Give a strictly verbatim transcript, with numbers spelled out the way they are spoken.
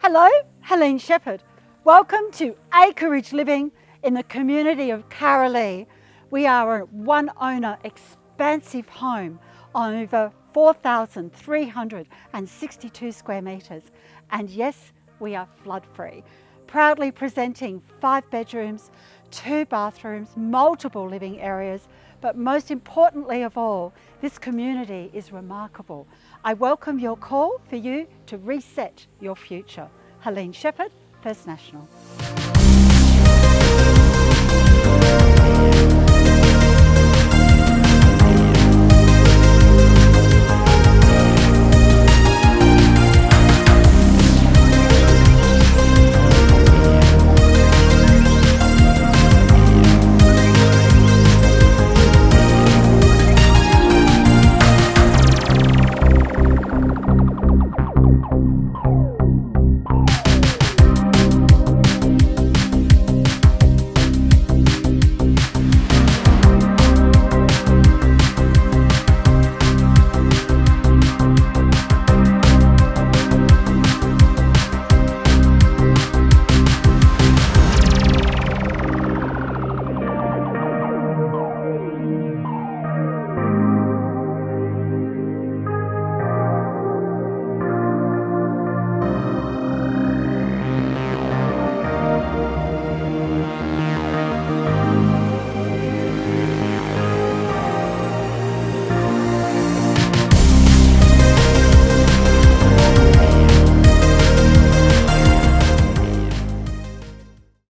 Hello, Helene Shephard. Welcome to acreage living in the community of Karalee. We are a one owner expansive home on over four thousand three hundred sixty-two square metres. And yes, we are flood free. Proudly presenting five bedrooms, two bathrooms, multiple living areas, but most importantly of all, this community is remarkable. I welcome your call for you to reset your future. Helene Shephard, First National.